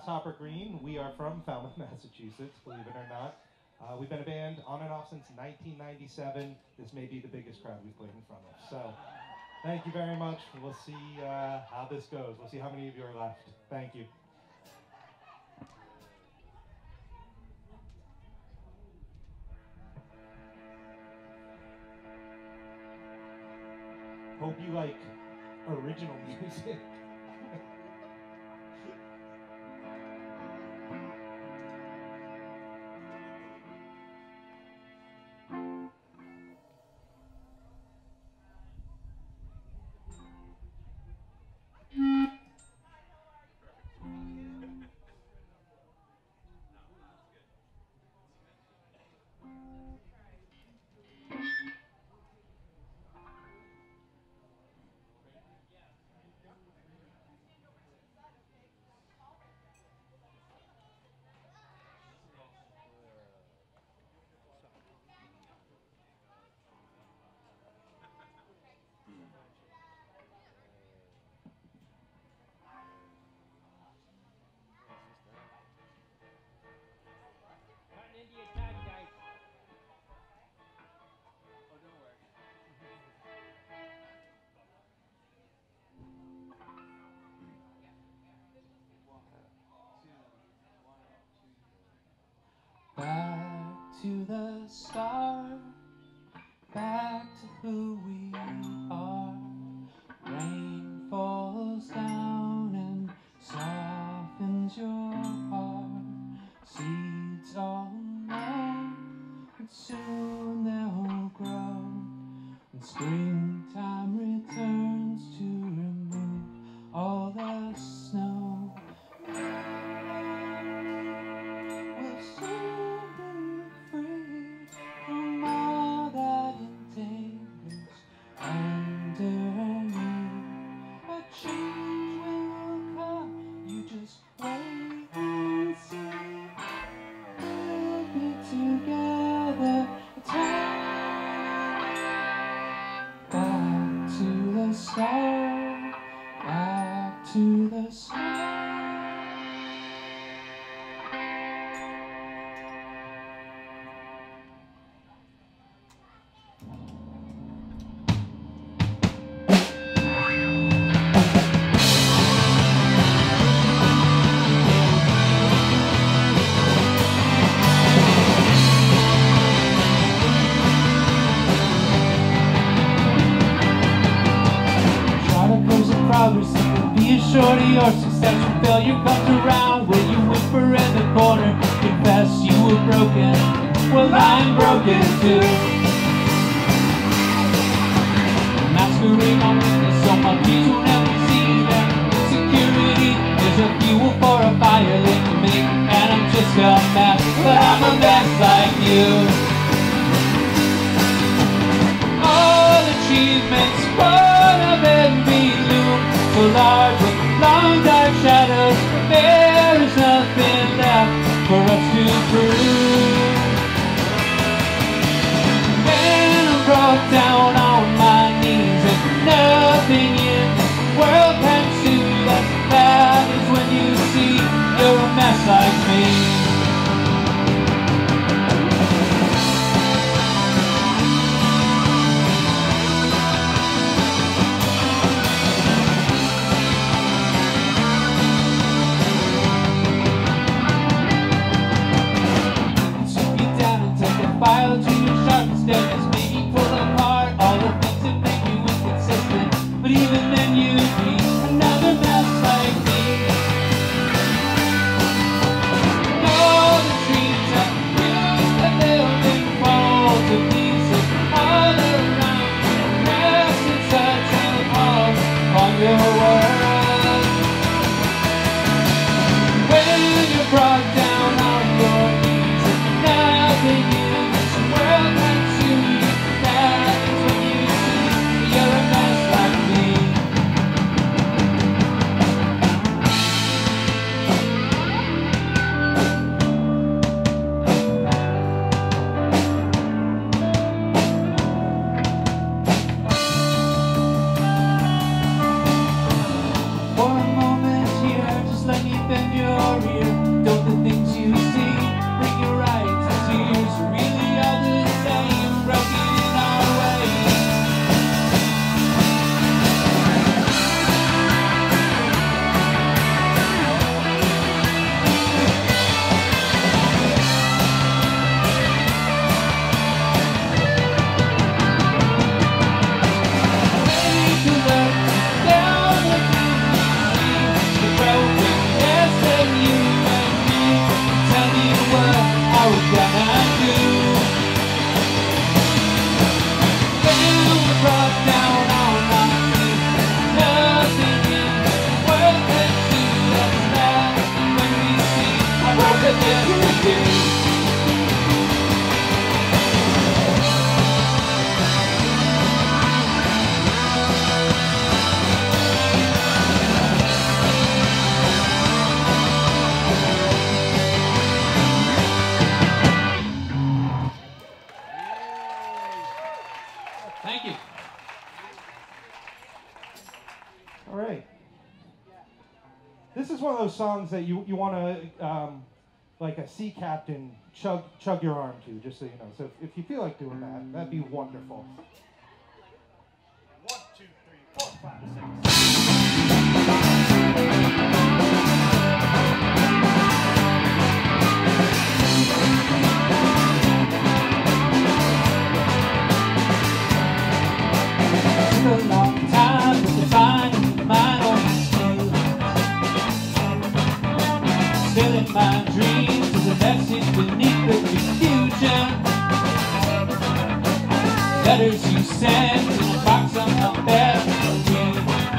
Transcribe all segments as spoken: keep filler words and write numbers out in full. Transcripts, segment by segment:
Grasshopper Green. We are from Falmouth, Massachusetts, believe it or not. Uh, we've been a band on and off since nineteen ninety-seven. This may be the biggest crowd we've played in front of. So thank you very much. We'll see uh, how this goes. We'll see how many of you are left. Thank you. Hope you like original music. Back to the start, back to who we are. Rain falls down and softens your heart. Seeds all know, and soon they'll grow. And springtime returns to remove all the snow. We'll soon be free from all that entangles underneath. A change will come, you just wait and see. We'll be together, back to the start, back to the start. Progress, it could be assured of your success. When failure comes around, will you whisper in the corner, confess you were broken? Well, I'm broken too. Masquerade on weakness, so my peace will never see them. Insecurity is a fuel for a fire lit to me, and I'm just a mess, but I'm a mess like you. All achievements, what of envy loom so large with long dark shadows. There is nothing left for us to prove. When I'm brought down on my knees and nothing in this world can soothe us, that is when you see you're a mess like me. File to your sharpest edges, maybe pull apart all the things that make you inconsistent. But even then you'd be another mess like me. Thank you. All right. This is one of those songs that you, you want to, um, like a sea captain, chug chug your arm to, just so you know. So if, if you feel like doing that, that'd be wonderful. One, two, three, four, five, six. Took a long time to find my own skills. Still in my dreams is a message beneath the confusion. Letters you sent in a box on my bedroom.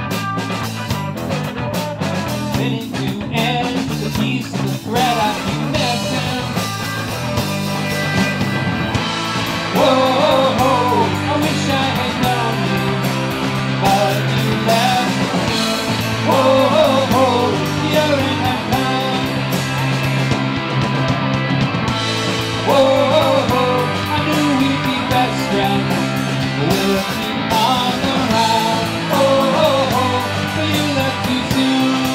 Fitting to end to the piece of the thread I've been missing. Whoa, I wish I had known you, but you left. Whoa, you're in that time. Whoa, I knew we'd be best friends. We'll keep on around. Oh, but you left too soon.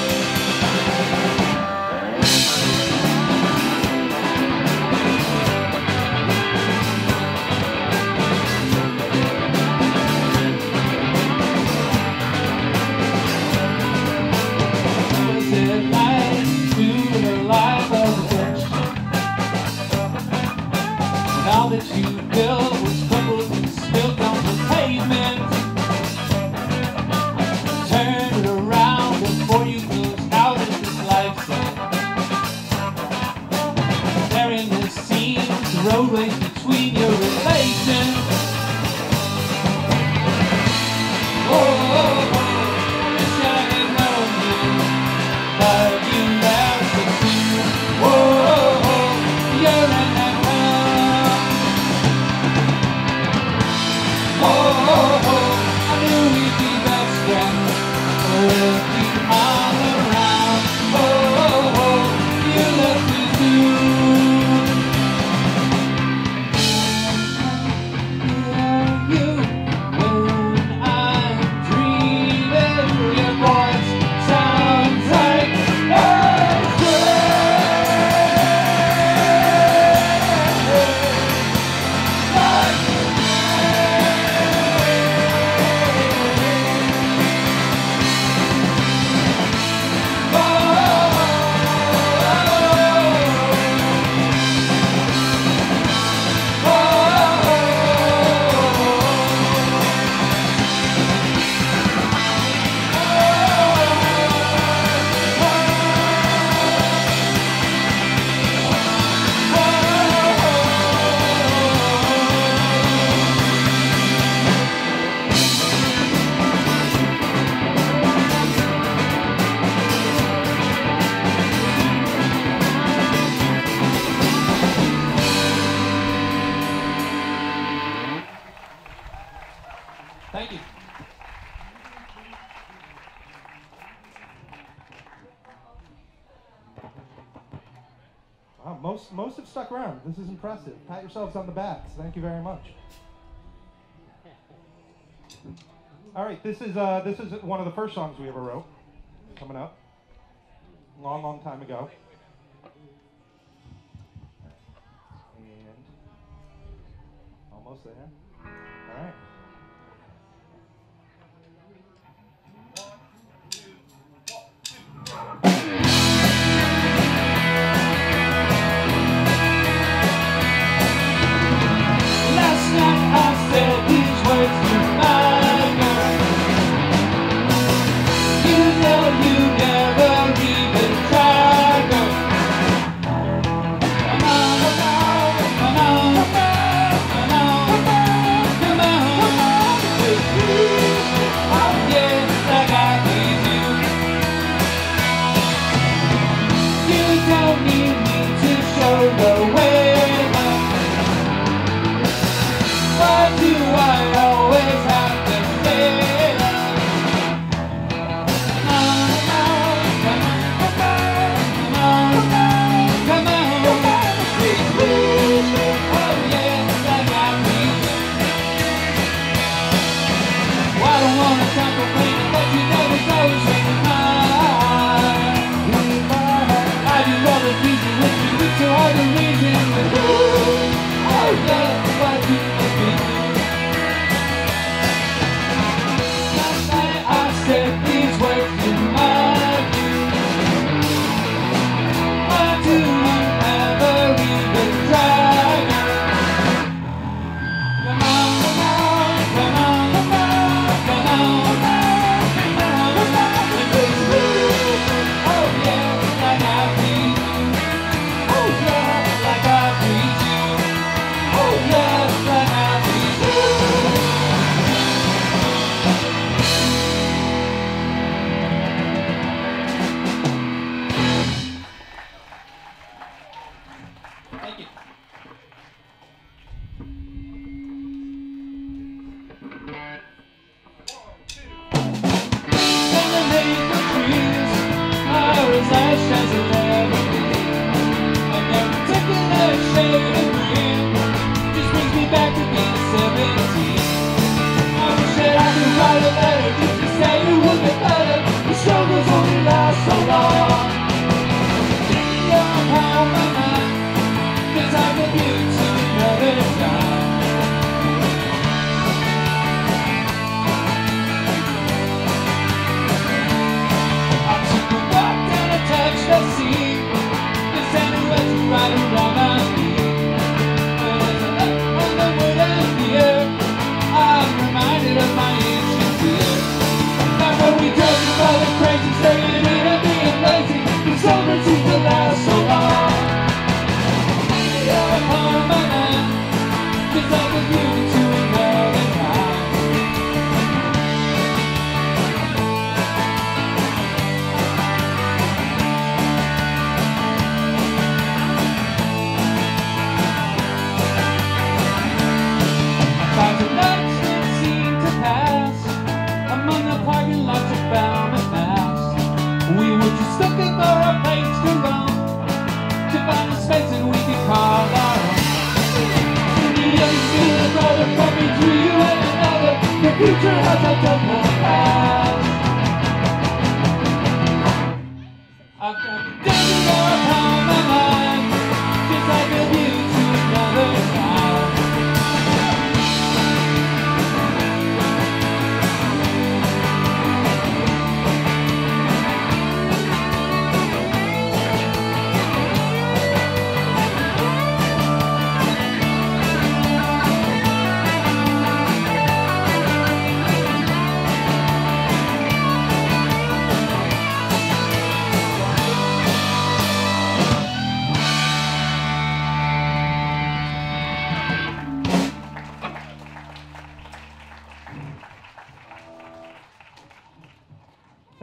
Was it like to the life of a church? And all that you built was crumbled and spilt on the pavement. Turn it around before you close out of this lifestyle. There in the seams, the roadways between your relations. Oh, I wish I had known you, but you left so soon. Whoa, you're in that town. Oh, I knew we'd be best friends. We'll keep on around. Oh, you left too soon. Yeah, you, when I'm dreaming, your voice sounds like a Thank you. Wow, most most have stuck around. This is impressive. Pat yourselves on the backs. Thank you very much. All right, this is uh, this is one of the first songs we ever wrote. Coming up, long, long time ago. And almost there. All right. Last night I said these words to my girl. You know you never even tried, girl. Come on, come on, come on, come on. Oh yes, I got with you. You don't need me to show the way. Why do I always have to stay? Come on, come on, come on, come on, please, please. Oh yes, I got me.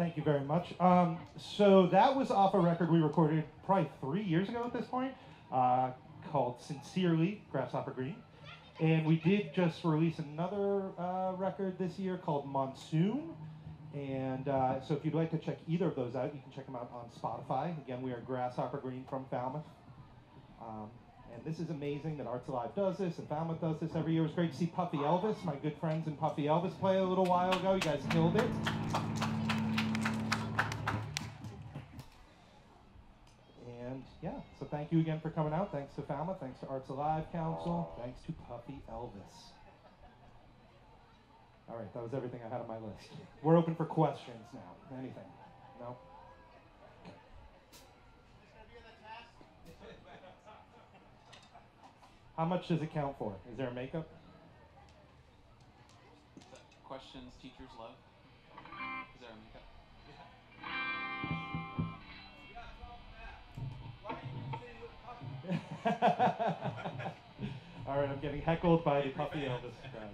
Thank you very much. Um, so that was off a record we recorded probably three years ago at this point, uh, called Sincerely, Grasshopper Green. And we did just release another uh, record this year called Monsoon. And uh, so if you'd like to check either of those out, you can check them out on Spotify. Again, we are Grasshopper Green from Falmouth. Um, and this is amazing that Arts Alive does this and Falmouth does this every year. It was great to see Puffy Elvis, my good friends in Puffy Elvis, play a little while ago. You guys killed it. And yeah, so thank you again for coming out. Thanks to Falmouth, thanks to Arts Alive Council, thanks to Puffy Elvis. All right, that was everything I had on my list. We're open for questions now. Anything? No? How much does it count for? Is there a makeup? Questions teachers love. Is there a makeup? All right, I'm getting heckled by the Puffy Elvis crowd.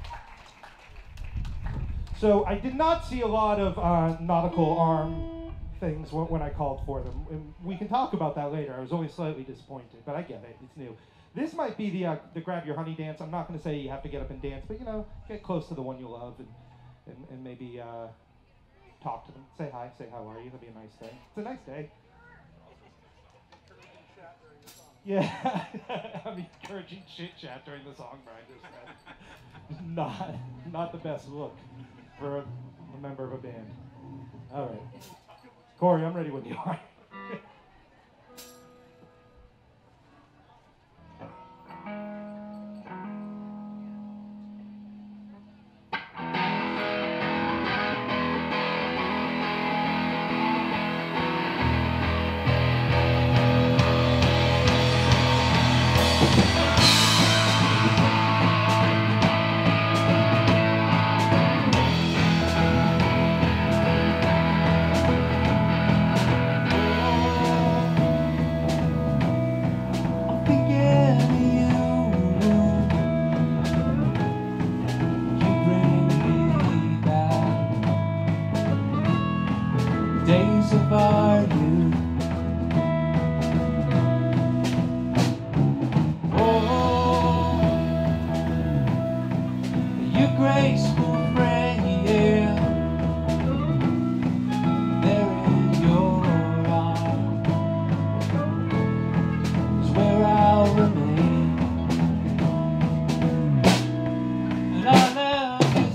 So I did not see a lot of uh, nautical arm things when, when I called for them. And we can talk about that later. I was only slightly disappointed, but I get it. It's new. This might be the uh, the grab your honey dance. I'm not going to say you have to get up and dance, but you know, get close to the one you love and and, and maybe uh, talk to them. Say hi. Say how are you. That'd be a nice thing. It's a nice day. Yeah, I'm encouraging chit chat during the song, Brian just said. Not, not the best look for a, a member of a band. All right, Corey, I'm ready when you are. Days of our youth. Oh, you graceful frame, there in your arms is where I'll remain, and I love you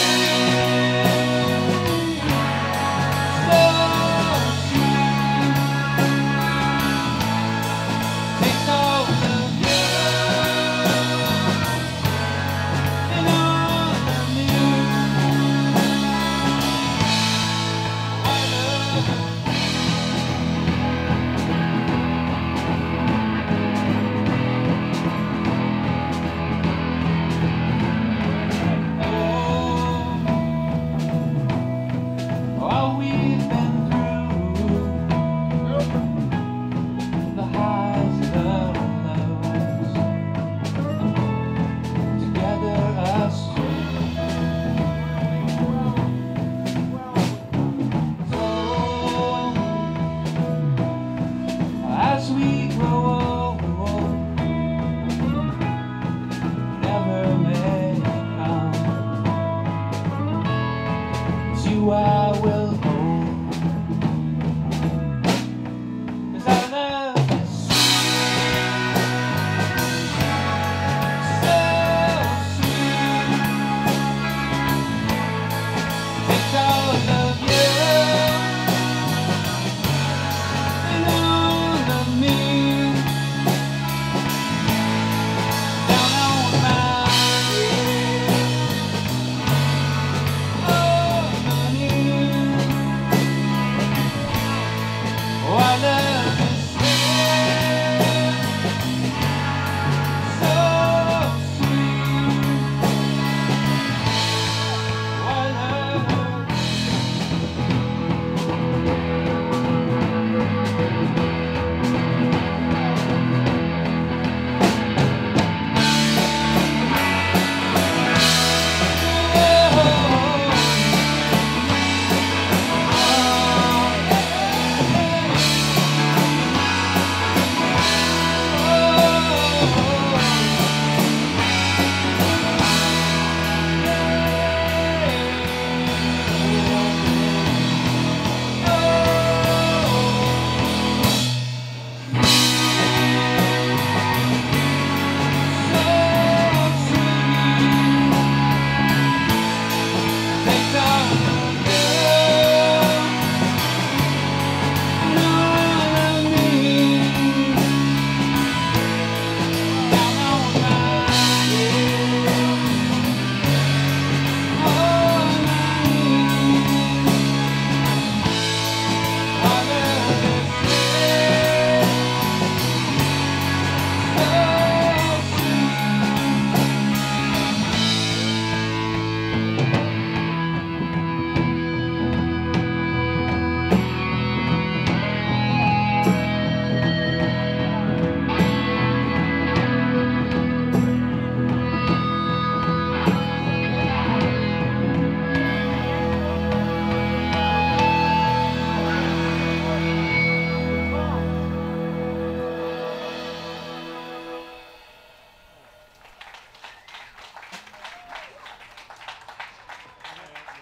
I will hold, 'cause I love you so sweet. Take all of you and all of me down on my knees. Oh, honey.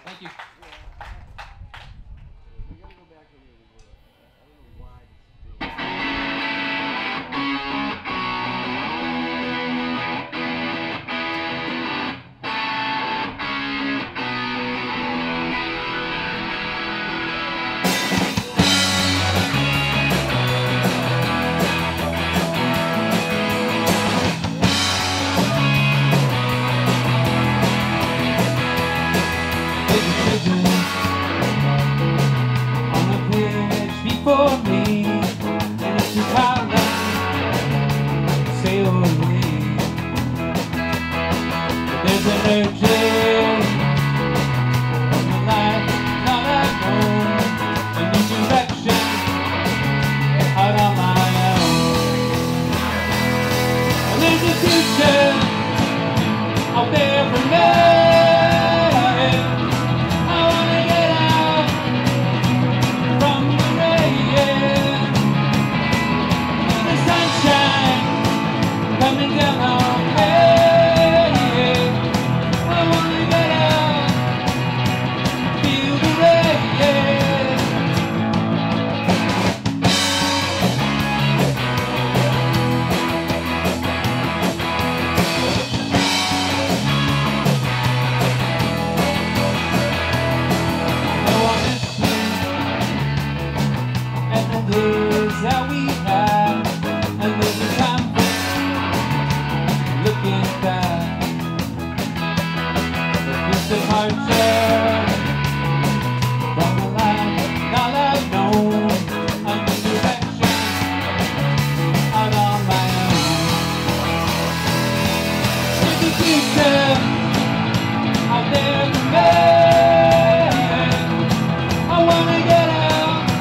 Thank you. We gotta go back to where we were. I don't know why this is being. For me, and it's just how long sail away. There's an urging from the life not at home, a new direction out on my own. And there's a future out there for me. That we have, and there's a time for looking back. This departure from the life not I've known, a new direction out on my own. There's a future out there for me. I wanna get out.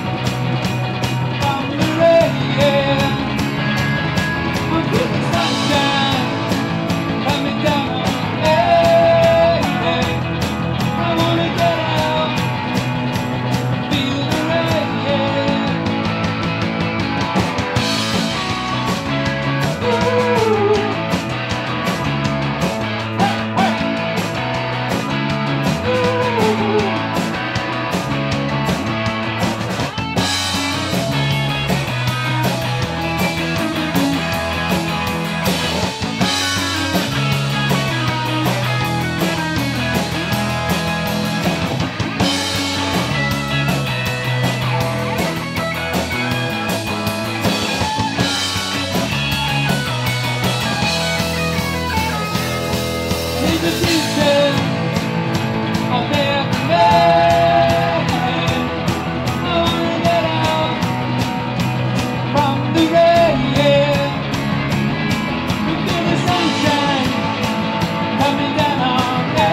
The future out there for me. I wanna get out from the rain. We feel the sunshine coming down on me.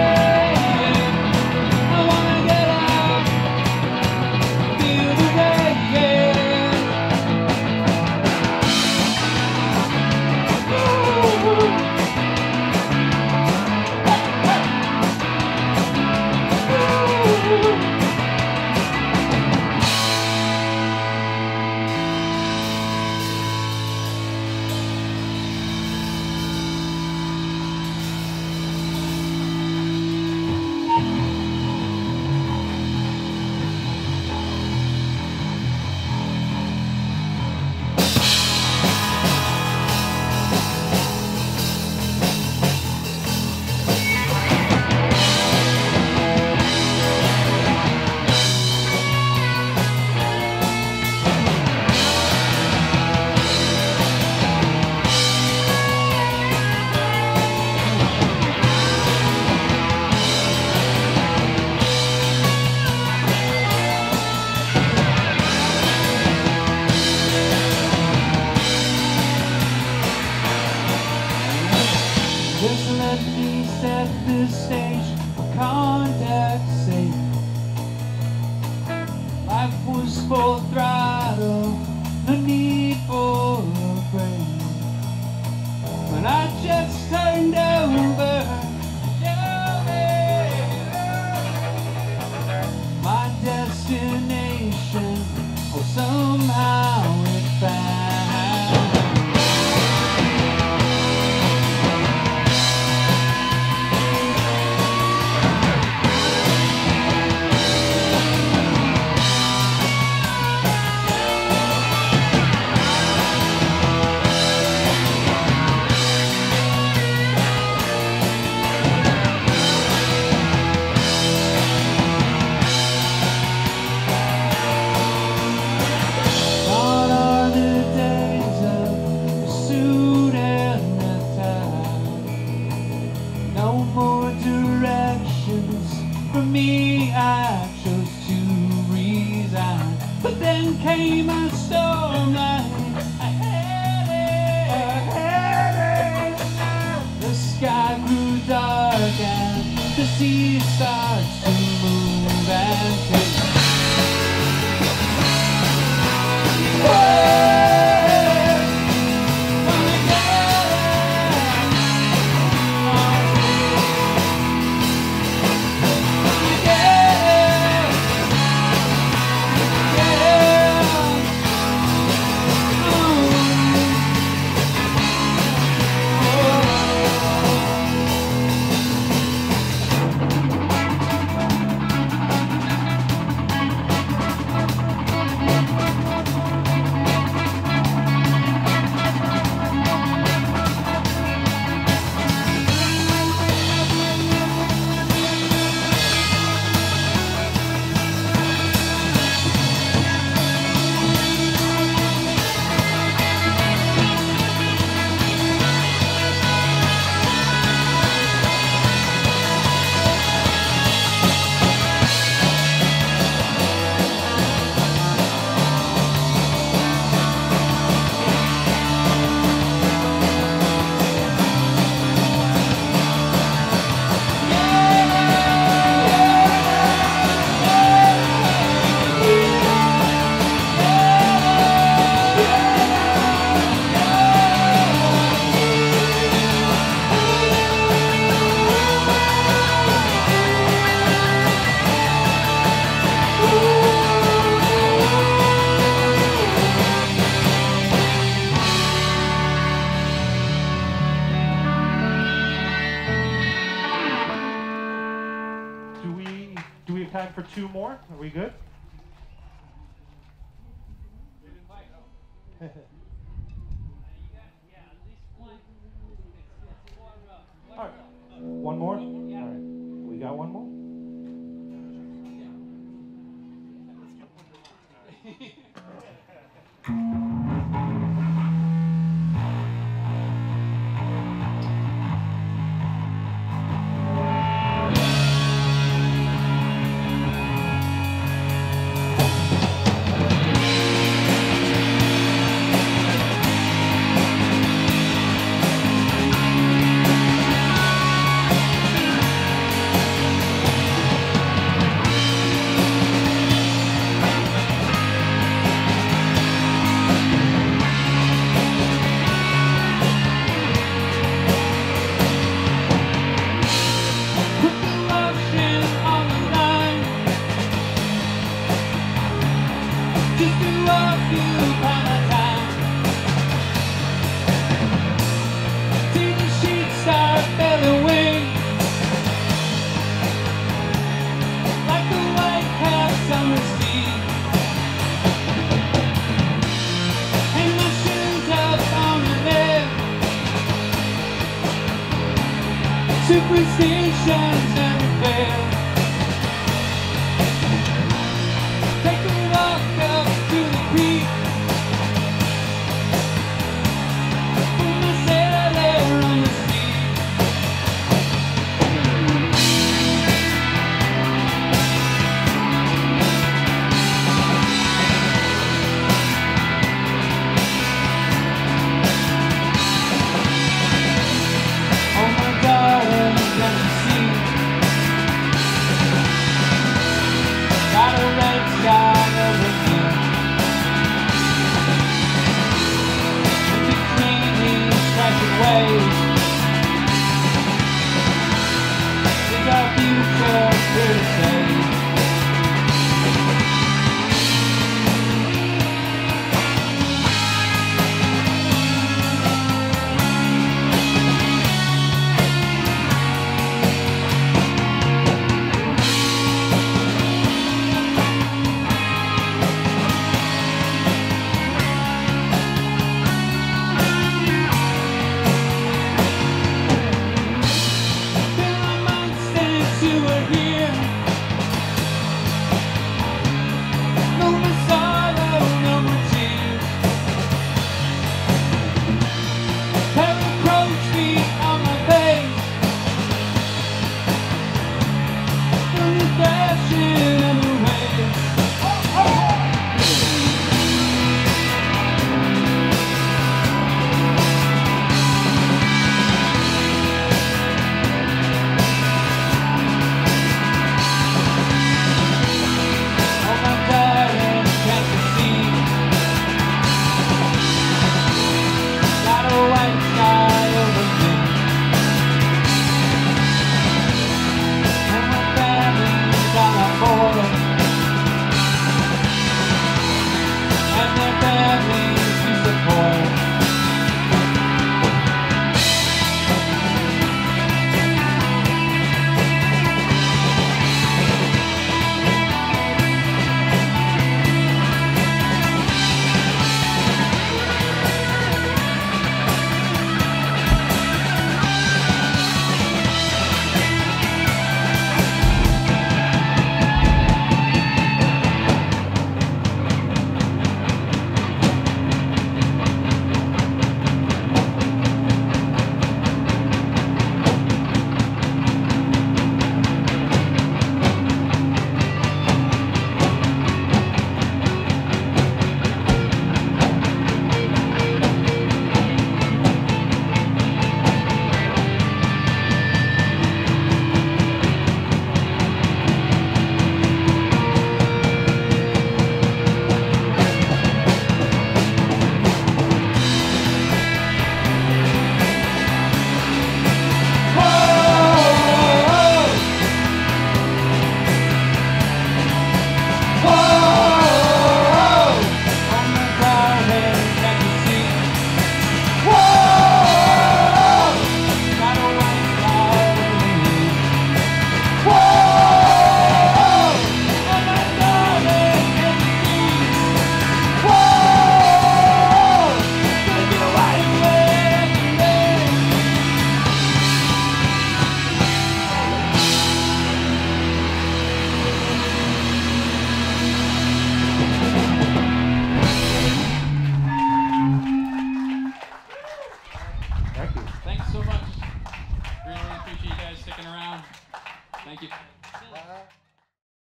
I wanna get out, feel the rain. Ooh. Just let me set the stage for contact safe. Life was full throttle, no need for a break. When I just turned over, my destination, oh somehow it found. Then came a storm like a headache. The sky grew dark and the sea starts to move and shake. Time for two more? Are we good? All right. One more? All right. We got one more? Superstitions never fail. Take a walk up to the creek. Put my sailor on the sea. Oh my darling, let me see. Got a red sky over me. With the creamy crashing waves. Is our future here to stay? Ashes